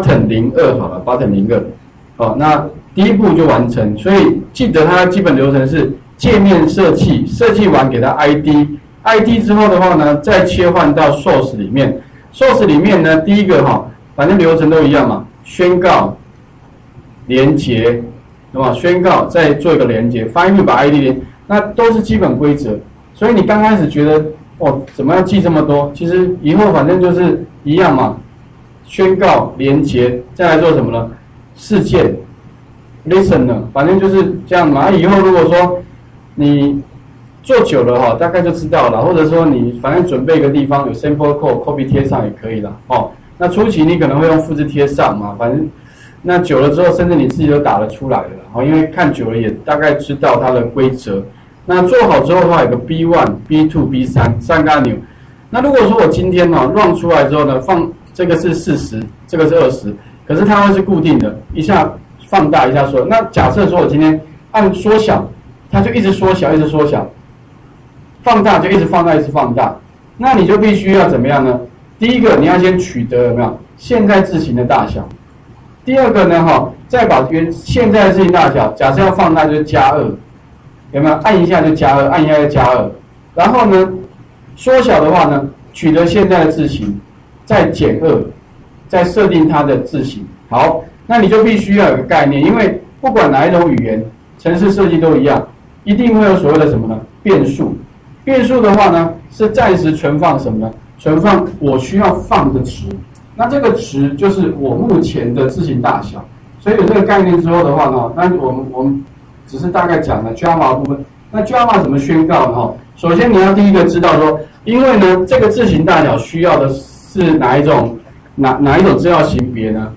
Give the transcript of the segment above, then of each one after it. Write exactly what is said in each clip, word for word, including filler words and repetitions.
button 零二好了 ，button 零二，好，那第一步就完成。所以记得它的基本流程是界面设计，设计完给它 I D，I D 之后的话呢，再切换到 source 里面 ，source 里面呢，第一个哈，反正流程都一样嘛，宣告、连结，那么宣告再做一个连结 ，find 把 I D 连，那都是基本规则。所以你刚开始觉得哦，怎么要记这么多？其实以后反正就是一样嘛。宣告、连结，再来做什么呢？事件 ，listener， 反正就是这样嘛。以后如果说你做久了哈，大概就知道了，或者说你反正准备一个地方有 sample code，copy 贴上也可以了哦。那初期你可能会用复制贴上嘛，反正那久了之后，甚至你自己都打得出来了哦，因为看久了也大概知道它的规则。那做好之后的话，有个 B 一、B 二、B 三三个按钮。那如果说我今天哦 run 出来之后呢，放这个是四十，这个是二十，可是它会是固定的，一下放大一下缩。那假设说我今天按缩小，它就一直缩小，一直缩小；放大就一直放大，一直放大。那你就必须要怎么样呢？第一个，你要先取得有没有现在字形的大小；第二个呢，哈，再把原现在的字形大小，假设要放大就是加二，有没有？按一下就加二，按一下就加二。然后呢，缩小的话呢，取得现在的字形。再减二，再设定它的字形。好，那你就必须要有个概念，因为不管哪一种语言，程式设计都一样，一定会有所谓的什么呢？变数。变数的话呢，是暂时存放什么呢？存放我需要放的值。那这个值就是我目前的字形大小。所以有这个概念之后的话呢，那我们我们只是大概讲了 Java 部分。那 Java 怎么宣告呢？哈，首先你要第一个知道说，因为呢这个字形大小需要的是哪一种哪哪一种资料型别呢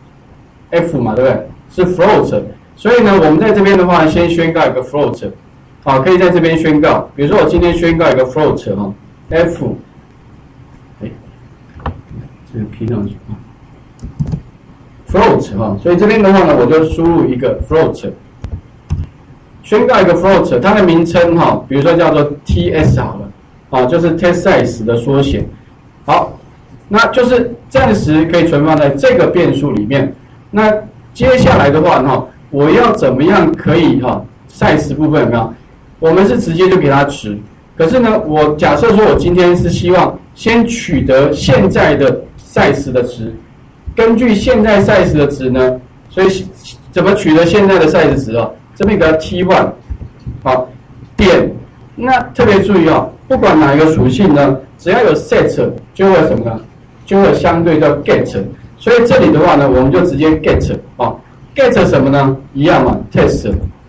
？F 嘛，对不对？是 float， 所以呢，我们在这边的话，先宣告一个 float， 好，可以在这边宣告。比如说我今天宣告一个 float 哈 ，F， 哎，这个 P 上去啊 ，float 哈，所以这边的话呢，我就输入一个 float， 宣告一个 float， 它的名称哈，比如说叫做 T S 好了，啊，就是 text size 的缩写，好。那就是暂时可以存放在这个变数里面。那接下来的话呢，我要怎么样可以哈 size 部分有没有？我们是直接就给它值。可是呢，我假设说我今天是希望先取得现在的 size 的值，根据现在 size 的值呢，所以怎么取得现在的 size 值啊？这边给它 T 一， 好，点。那特别注意啊，不管哪一个属性呢，只要有 set 就会有什么呢？就会相对叫 get， 所以这里的话呢，我们就直接 get 啊 ，get 什么呢？一样嘛 ，test